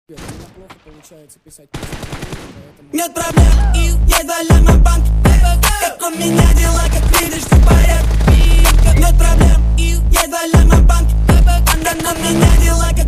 У меня плохо получается писать песни, поэтому... Нет проблем, есть 2 ляма в банке. Как у меня дела, как видишь, все в порядке. Нет проблем, есть 2 ляма в банке. У меня дела,